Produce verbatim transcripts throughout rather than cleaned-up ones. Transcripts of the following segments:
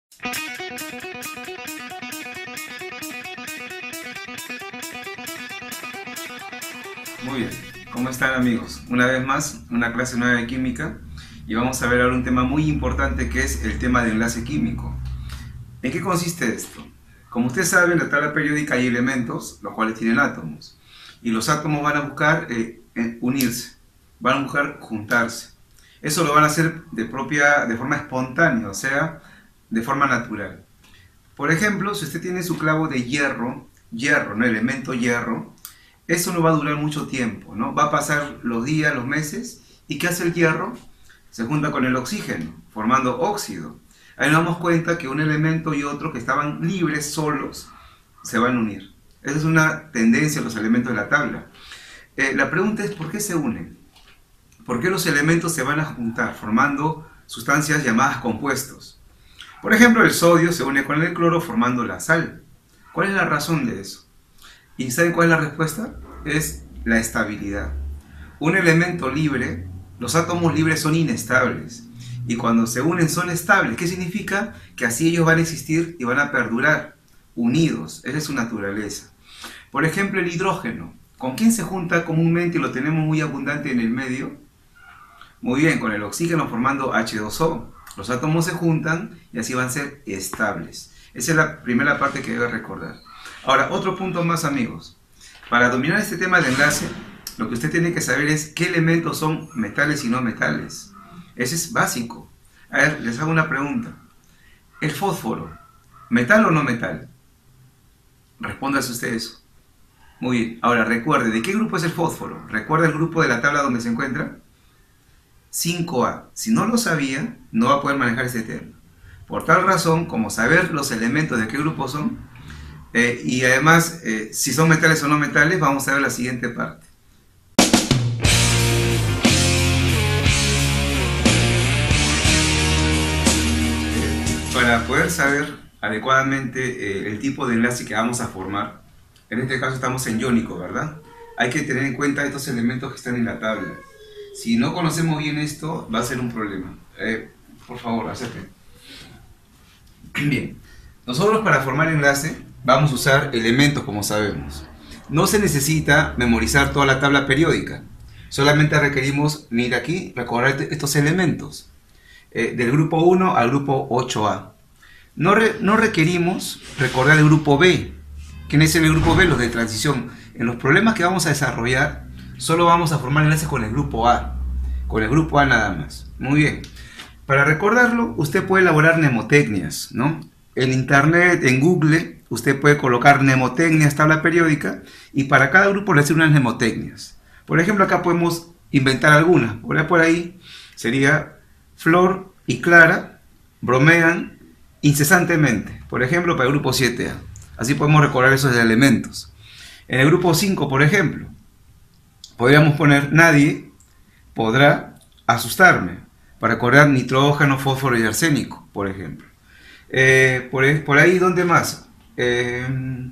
Muy bien, ¿cómo están amigos? Una vez más, una clase nueva de química y vamos a ver ahora un tema muy importante que es el tema del enlace químico. ¿En qué consiste esto? Como ustedes saben, en la tabla periódica hay elementos, los cuales tienen átomos, y los átomos van a buscar eh, unirse, van a buscar juntarse. Eso lo van a hacer de, propia, de forma espontánea, o sea, de forma natural. Por ejemplo, si usted tiene su clavo de hierro, hierro, ¿no? Elemento hierro, eso no va a durar mucho tiempo, ¿no? Va a pasar los días, los meses, ¿y qué hace el hierro? Se junta con el oxígeno, formando óxido. Ahí nos damos cuenta que un elemento y otro que estaban libres, solos, se van a unir. Esa es una tendencia de los elementos de la tabla. Eh, la pregunta es, ¿por qué se unen? ¿Por qué los elementos se van a juntar, formando sustancias llamadas compuestos? Por ejemplo, el sodio se une con el cloro formando la sal. ¿Cuál es la razón de eso? ¿Y saben cuál es la respuesta? Es la estabilidad. Un elemento libre, los átomos libres son inestables. Y cuando se unen son estables. ¿Qué significa? Que así ellos van a existir y van a perdurar, unidos. Esa es su naturaleza. Por ejemplo, el hidrógeno. ¿Con quién se junta comúnmente y lo tenemos muy abundante en el medio? Muy bien, con el oxígeno formando hache dos o. Los átomos se juntan y así van a ser estables. Esa es la primera parte que debe recordar. Ahora, otro punto más, amigos. Para dominar este tema de enlace, lo que usted tiene que saber es qué elementos son metales y no metales. Ese es básico. A ver, les hago una pregunta. ¿El fósforo, metal o no metal? Respóndase usted eso. Muy bien. Ahora, recuerde, ¿de qué grupo es el fósforo? ¿Recuerda el grupo de la tabla donde se encuentra? cinco a. Si no lo sabía, no va a poder manejar este tema. Por tal razón, como saber los elementos de qué grupo son, eh, y además, eh, si son metales o no metales, vamos a ver la siguiente parte. Para poder saber adecuadamente eh, el tipo de enlace que vamos a formar, en este caso estamos en iónico, ¿verdad? Hay que tener en cuenta estos elementos que están en la tabla. Si no conocemos bien esto, va a ser un problema. Eh, por favor, acérquense. Bien, nosotros para formar enlace vamos a usar elementos, como sabemos. No se necesita memorizar toda la tabla periódica. Solamente requerimos, mira aquí, recordar estos elementos. Eh, del grupo uno al grupo ocho a. No, re, no requerimos recordar el grupo B. ¿Quién es el grupo B? Los de transición. En los problemas que vamos a desarrollar, solo vamos a formar enlaces con el grupo A. Con el grupo A nada más. Muy bien. Para recordarlo, usted puede elaborar mnemotecnias, ¿no? En internet, en Google, usted puede colocar mnemotecnias, tabla periódica, y para cada grupo le hace unas mnemotecnias. Por ejemplo, acá podemos inventar algunas. Por ahí, por ahí sería Flor y Clara bromean incesantemente. Por ejemplo, para el grupo siete a. Así podemos recordar esos elementos. En el grupo cinco, por ejemplo, podríamos poner nadie podrá asustarme, para recordar nitrógeno, fósforo y arsénico, por ejemplo. Eh, por, por ahí, ¿dónde más? Eh,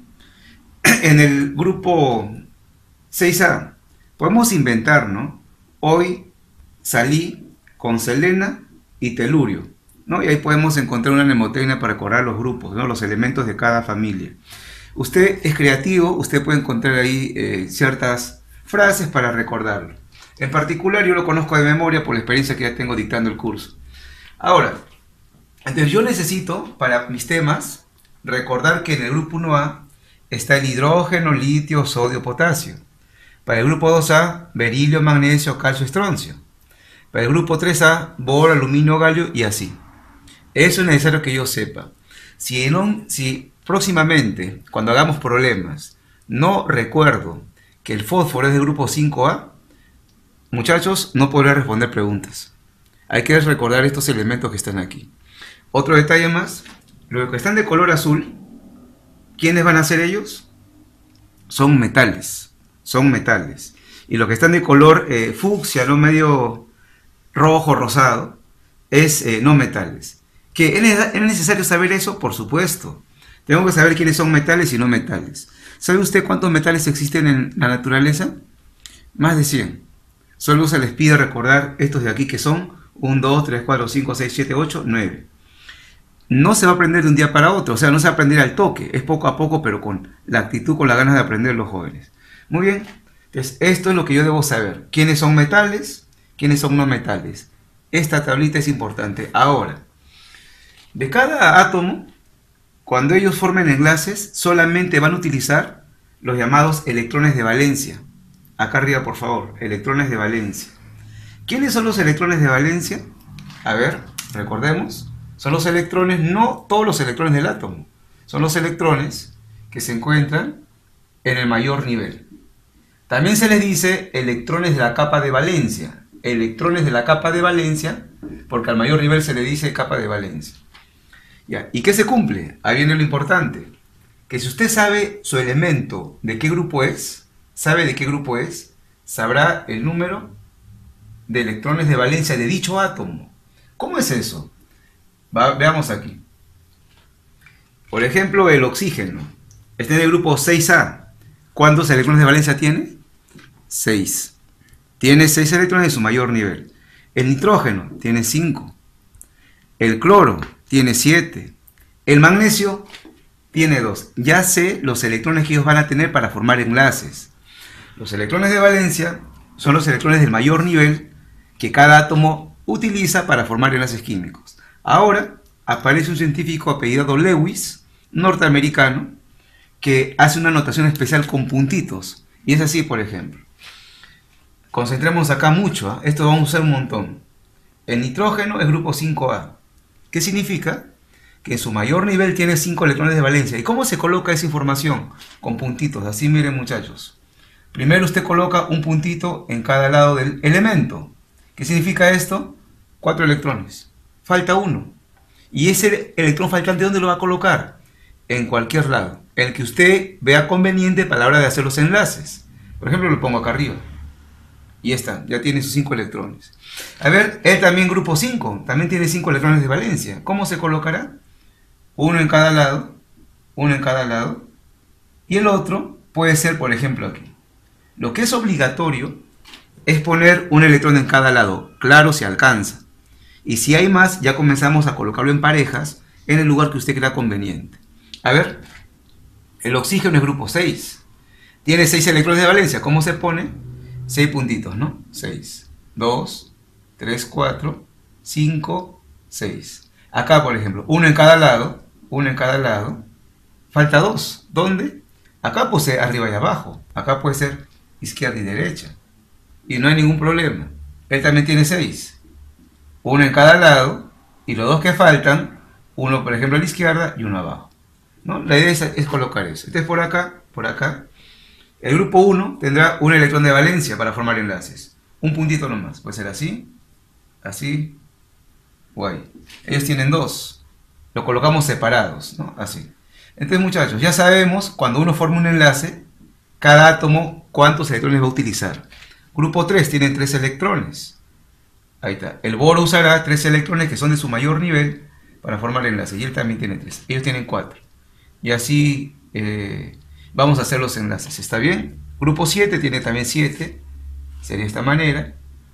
en el grupo seis a, podemos inventar, ¿no? Hoy salí con selena y telurio, ¿no? Y ahí podemos encontrar una mnemotecnia para recordar los grupos, ¿no? Los elementos de cada familia. Usted es creativo, usted puede encontrar ahí eh, ciertas frases para recordarlo. En particular, yo lo conozco de memoria por la experiencia que ya tengo dictando el curso. Ahora, entonces yo necesito, para mis temas, recordar que en el grupo uno a está el hidrógeno, litio, sodio, potasio. Para el grupo dos a, berilio, magnesio, calcio, estroncio. Para el grupo tres a, boro, aluminio, galio y así. Eso es necesario que yo sepa. Si, no, si próximamente, cuando hagamos problemas, no recuerdo que el fósforo es del grupo cinco a, muchachos, no podré responder preguntas. Hay que recordar estos elementos que están aquí. Otro detalle más, los que están de color azul, ¿quiénes van a ser ellos? Son metales, son metales. Y los que están de color eh, fucsia, no medio rojo, rosado, es eh, no metales. ¿Que es necesario saber eso? Por supuesto. Tengo que saber quiénes son metales y no metales. ¿Sabe usted cuántos metales existen en la naturaleza? Más de cien. Solo se les pide recordar estos de aquí que son uno, dos, tres, cuatro, cinco, seis, siete, ocho, nueve. no se va a aprender de un día para otro, o sea, no se va a aprender al toque, es poco a poco, pero con la actitud, con las ganas de aprender los jóvenes. Muy bien, entonces esto es lo que yo debo saber. ¿Quiénes son metales? ¿Quiénes son no metales? Esta tablita es importante. Ahora, de cada átomo, cuando ellos formen enlaces, solamente van a utilizar los llamados electrones de valencia. Acá arriba, por favor, electrones de valencia. ¿Quiénes son los electrones de valencia? A ver, recordemos. Son los electrones, no todos los electrones del átomo. Son los electrones que se encuentran en el mayor nivel. También se les dice electrones de la capa de valencia. Electrones de la capa de valencia, porque al mayor nivel se le dice capa de valencia. Ya. ¿Y qué se cumple? Ahí viene lo importante. Que si usted sabe su elemento, de qué grupo es, sabe de qué grupo es, sabrá el número de electrones de valencia de dicho átomo. ¿Cómo es eso? Va, veamos aquí. Por ejemplo, el oxígeno. Está en el grupo seis A. ¿Cuántos electrones de valencia tiene? seis. Tiene seis electrones en su mayor nivel. El nitrógeno tiene cinco. El cloro tiene siete. El magnesio tiene dos. Ya sé los electrones que ellos van a tener para formar enlaces. Los electrones de valencia son los electrones del mayor nivel que cada átomo utiliza para formar enlaces químicos. Ahora aparece un científico apellidado Lewis, norteamericano, que hace una notación especial con puntitos. Y es así, por ejemplo. Concentremos acá mucho, ¿eh? Esto vamos a usar un montón. El nitrógeno es grupo cinco A. ¿Qué significa? Que en su mayor nivel tiene cinco electrones de valencia. ¿Y cómo se coloca esa información? Con puntitos. Así miren, muchachos. Primero usted coloca un puntito en cada lado del elemento. ¿Qué significa esto? Cuatro electrones. Falta uno. ¿Y ese electrón faltante dónde lo va a colocar? En cualquier lado. El que usted vea conveniente para la hora de hacer los enlaces. Por ejemplo, lo pongo acá arriba. Y está, ya tiene sus cinco electrones. A ver, él también grupo cinco. También tiene cinco electrones de valencia. ¿Cómo se colocará? Uno en cada lado. Uno en cada lado. Y el otro puede ser, por ejemplo, aquí. Lo que es obligatorio es poner un electrón en cada lado. Claro, si alcanza. Y si hay más, ya comenzamos a colocarlo en parejas en el lugar que usted crea conveniente. A ver, el oxígeno es grupo seis. Tiene seis electrones de valencia. ¿Cómo se pone? seis puntitos, ¿no? seis, dos, tres, cuatro, cinco, seis. Acá, por ejemplo, uno en cada lado. Uno en cada lado. Falta dos. ¿Dónde? Acá puede ser arriba y abajo. Acá puede ser izquierda y derecha. Y no hay ningún problema. Él también tiene seis. Uno en cada lado. Y los dos que faltan, uno por ejemplo a la izquierda y uno abajo, ¿no? La idea es, es colocar eso. Entonces por acá, por acá, el grupo uno tendrá un electrón de valencia para formar enlaces. Un puntito nomás. Puede ser así, así o ahí. Ellos tienen dos. Lo colocamos separados, ¿no? Así. Entonces, muchachos, ya sabemos cuando uno forma un enlace, cada átomo cuántos electrones va a utilizar. Grupo tres tiene tres electrones. Ahí está. El boro usará tres electrones que son de su mayor nivel para formar enlaces. Y él también tiene tres. Ellos tienen cuatro. Y así eh, vamos a hacer los enlaces. ¿Está bien? Grupo siete tiene también siete. Sería de esta manera.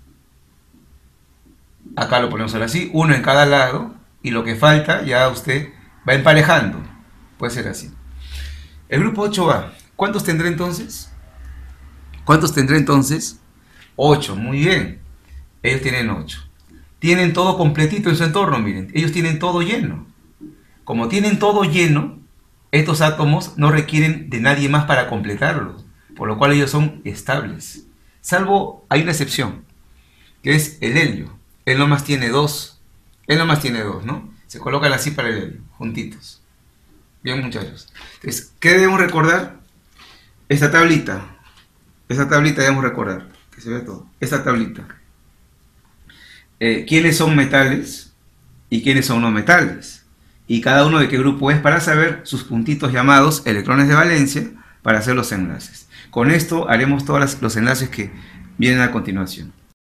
Acá lo ponemos ahora así. Uno en cada lado. Y lo que falta ya usted va emparejando. Puede ser así. El grupo ocho A. ¿Cuántos tendrá entonces? ¿Cuántos tendrá entonces? ocho. Muy bien. Ellos tienen ocho. Tienen todo completito en su entorno, miren. Ellos tienen todo lleno. Como tienen todo lleno, estos átomos no requieren de nadie más para completarlos, por lo cual ellos son estables. Salvo, hay una excepción, que es el helio. Él nomás tiene dos. Él nomás tiene dos, ¿no? Se colocan así para el helio, juntitos. Bien, muchachos. Entonces, ¿qué debemos recordar? Esta tablita. Esta tablita debemos recordar. Que se vea todo. Esta tablita. Eh, ¿Quiénes son metales y quiénes son no metales? Y cada uno de qué grupo es para saber sus puntitos llamados electrones de valencia para hacer los enlaces. Con esto haremos todos los enlaces que vienen a continuación.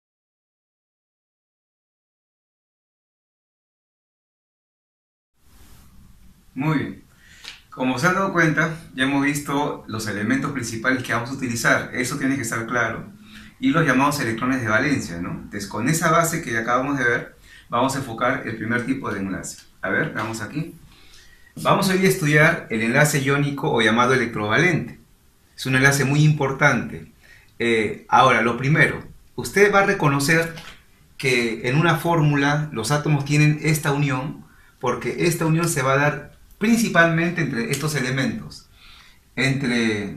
Muy bien. Como se han dado cuenta, ya hemos visto los elementos principales que vamos a utilizar. Eso tiene que estar claro. Y los llamados electrones de valencia, ¿no? Entonces, con esa base que acabamos de ver, vamos a enfocar el primer tipo de enlace. A ver, vamos aquí. Vamos hoy a estudiar el enlace iónico o llamado electrovalente. Es un enlace muy importante. Eh, ahora, lo primero, usted va a reconocer que en una fórmula los átomos tienen esta unión, porque esta unión se va a dar principalmente entre estos elementos, entre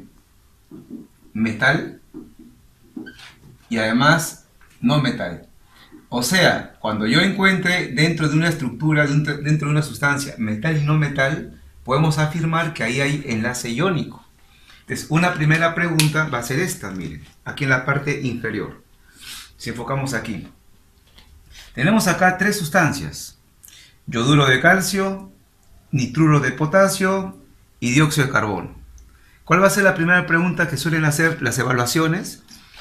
metal y además no metal. O sea, cuando yo encuentre dentro de una estructura, dentro de una sustancia, metal y no metal, podemos afirmar que ahí hay enlace iónico. Entonces, una primera pregunta va a ser esta, miren, aquí en la parte inferior. Si enfocamos aquí. Tenemos acá tres sustancias. Yoduro de calcio, nitruro de potasio y dióxido de carbono. ¿Cuál va a ser la primera pregunta que suelen hacer las evaluaciones?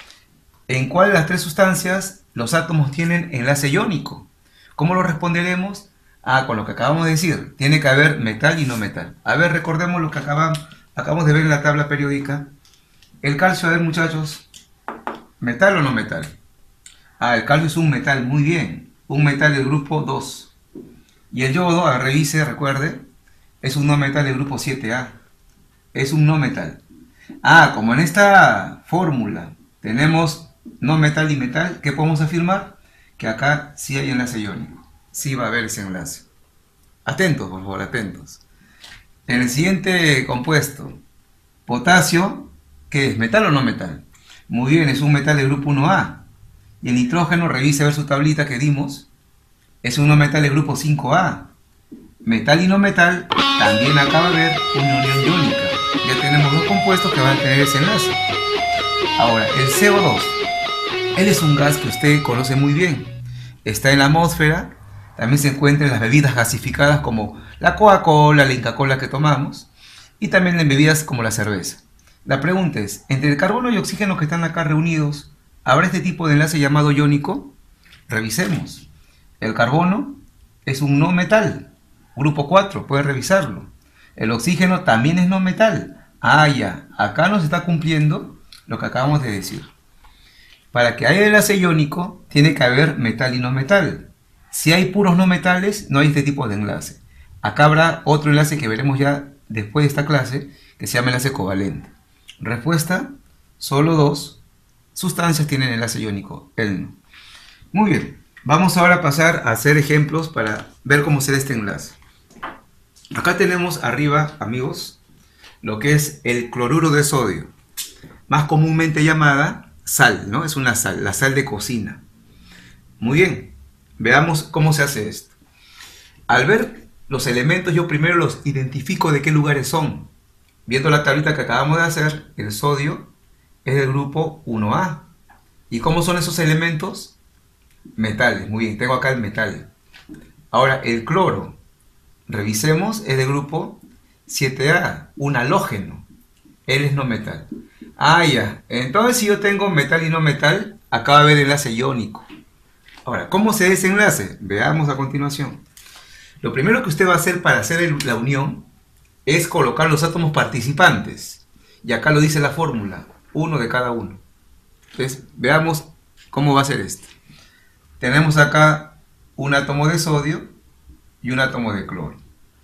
¿En cuál de las tres sustancias los átomos tienen enlace iónico? ¿Cómo lo responderemos? Ah, con lo que acabamos de decir, tiene que haber metal y no metal. A ver, recordemos lo que acabamos, acabamos de ver en la tabla periódica. El calcio, a ver muchachos, ¿metal o no metal? Ah, el calcio es un metal, muy bien, un metal del grupo dos. Y el yodo, a ver, revise, recuerde, es un no metal del grupo siete A. Es un no metal. Ah, como en esta fórmula tenemos no metal y metal, ¿qué podemos afirmar? Que acá sí hay enlace iónico. Sí va a haber ese enlace. Atentos, por favor, atentos. En el siguiente compuesto, potasio, ¿qué es? ¿Metal o no metal? Muy bien, es un metal del grupo uno A. Y el nitrógeno, revise a ver su tablita que dimos, es un no metal del grupo cinco A. Metal y no metal, también acá va a haber una unión iónica. Ya tenemos dos compuestos que van a tener ese enlace. Ahora, el C O dos. Él es un gas que usted conoce muy bien. Está en la atmósfera, también se encuentra en las bebidas gasificadas como la Coca-Cola, la Inca-Cola que tomamos, y también en bebidas como la cerveza. La pregunta es, entre el carbono y oxígeno que están acá reunidos, ¿habrá este tipo de enlace llamado iónico? Revisemos. El carbono es un no metal, grupo cuatro, puede revisarlo. El oxígeno también es no metal. Ah, ya, acá nos está cumpliendo lo que acabamos de decir. Para que haya enlace iónico, tiene que haber metal y no metal. Si hay puros no metales, no hay este tipo de enlace. Acá habrá otro enlace que veremos ya después de esta clase, que se llama enlace covalente. Respuesta, solo dos sustancias tienen enlace iónico, él no. Muy bien, vamos ahora a pasar a hacer ejemplos para ver cómo será este enlace. Acá tenemos arriba, amigos, lo que es el cloruro de sodio, más comúnmente llamada sal, ¿no? Es una sal, la sal de cocina. Muy bien, veamos cómo se hace esto. Al ver los elementos, yo primero los identifico de qué lugares son. Viendo la tablita que acabamos de hacer, el sodio es del grupo uno A. ¿Y cómo son esos elementos? Metales, muy bien, tengo acá el metal. Ahora, el cloro, revisemos, es del grupo siete A, un halógeno. Él es no metal. Ah, ya. Entonces, si yo tengo metal y no metal, acá va a haber enlace iónico. Ahora, ¿cómo se da ese enlace? Veamos a continuación. Lo primero que usted va a hacer para hacer el, la unión es colocar los átomos participantes. Y acá lo dice la fórmula, uno de cada uno. Entonces, veamos cómo va a ser esto. Tenemos acá un átomo de sodio y un átomo de cloro.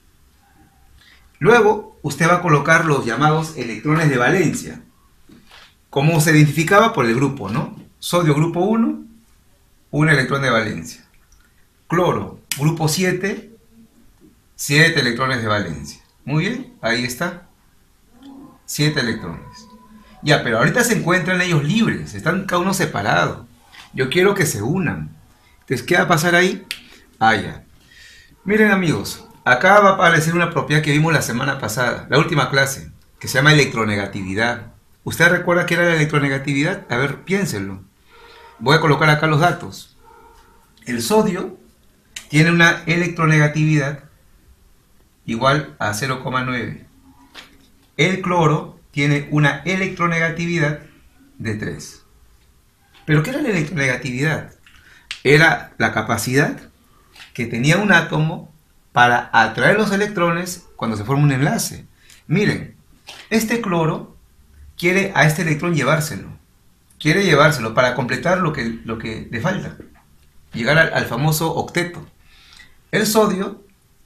Luego, usted va a colocar los llamados electrones de valencia. Como se identificaba por el grupo, ¿no? Sodio grupo uno, un electrón de valencia. Cloro grupo siete, siete electrones de valencia. Muy bien, ahí está. siete electrones. Ya, pero ahorita se encuentran ellos libres, están cada uno separado. Yo quiero que se unan. Entonces, ¿qué va a pasar ahí? Ah, ya. Miren, amigos, acá va a aparecer una propiedad que vimos la semana pasada, la última clase, que se llama electronegatividad. ¿Usted recuerda qué era la electronegatividad? A ver, piénsenlo. Voy a colocar acá los datos. El sodio tiene una electronegatividad igual a cero coma nueve. El cloro tiene una electronegatividad de tres. ¿Pero qué era la electronegatividad? Era la capacidad que tenía un átomo para atraer los electrones cuando se forma un enlace. Miren, este cloro quiere a este electrón llevárselo. Quiere llevárselo para completar lo que, lo que le falta. Llegar al, al famoso octeto. El sodio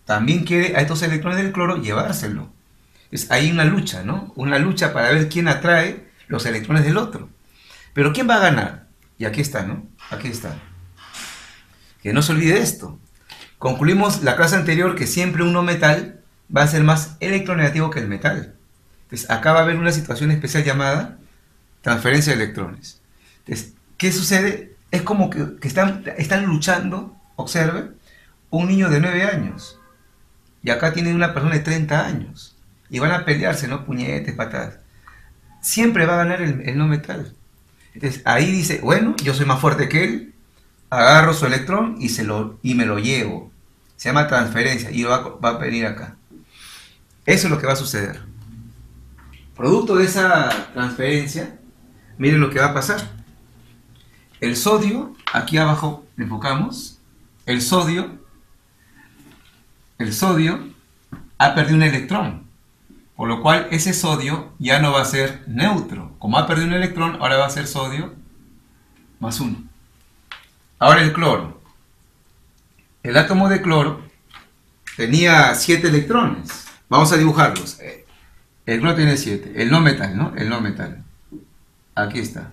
también quiere a estos electrones del cloro llevárselo. Entonces hay una lucha, ¿no? Una lucha para ver quién atrae los electrones del otro. Pero ¿quién va a ganar? Y aquí está, ¿no? Aquí está. Que no se olvide esto. Concluimos la clase anterior que siempre un no metal va a ser más electronegativo que el metal. Entonces acá va a haber una situación especial llamada transferencia de electrones. Entonces, ¿qué sucede? Es como que, que están, están luchando, observe, un niño de nueve años. Y acá tiene una persona de treinta años. Y van a pelearse, ¿no? Puñetes, patadas. Siempre va a ganar el, el no metal. Entonces ahí dice, bueno, yo soy más fuerte que él, agarro su electrón y, se lo, y me lo llevo. Se llama transferencia y va, va a venir acá. Eso es lo que va a suceder. Producto de esa transferencia, miren lo que va a pasar. El sodio, aquí abajo le enfocamos, el sodio, el sodio ha perdido un electrón. Por lo cual ese sodio ya no va a ser neutro. Como ha perdido un electrón, ahora va a ser sodio más uno. Ahora el cloro. El átomo de cloro tenía siete electrones. Vamos a dibujarlos. El cloro tiene siete. El no metal, ¿no? El no metal. Aquí está.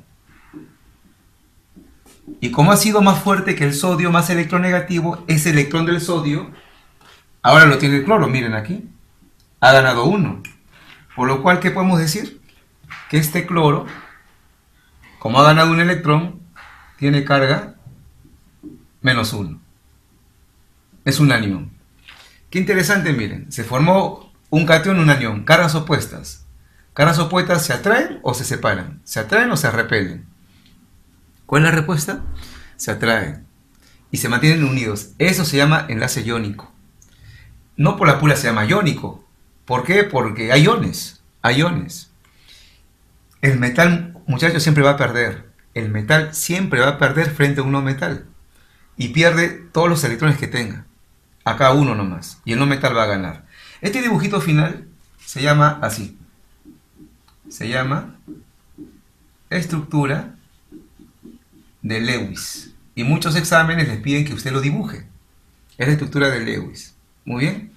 Y como ha sido más fuerte que el sodio, más electronegativo, ese electrón del sodio, ahora lo tiene el cloro. Miren aquí. Ha ganado uno. Por lo cual, ¿qué podemos decir? Que este cloro, como ha ganado un electrón, tiene carga menos uno. Es un anión. Qué interesante, miren. Se formó un catión y un anión. Cargas opuestas. Cargas opuestas se atraen o se separan. Se atraen o se repelen. ¿Cuál es la respuesta? Se atraen. Y se mantienen unidos. Eso se llama enlace iónico. No por la pura se llama iónico. ¿Por qué? Porque hay iones, hay iones. El metal, muchachos, siempre va a perder. El metal siempre va a perder frente a un no metal. Y pierde todos los electrones que tenga. Acá uno nomás. Y el no metal va a ganar. Este dibujito final se llama así. Se llama estructura de Lewis. Y muchos exámenes les piden que usted lo dibuje. Es la estructura de Lewis. Muy bien.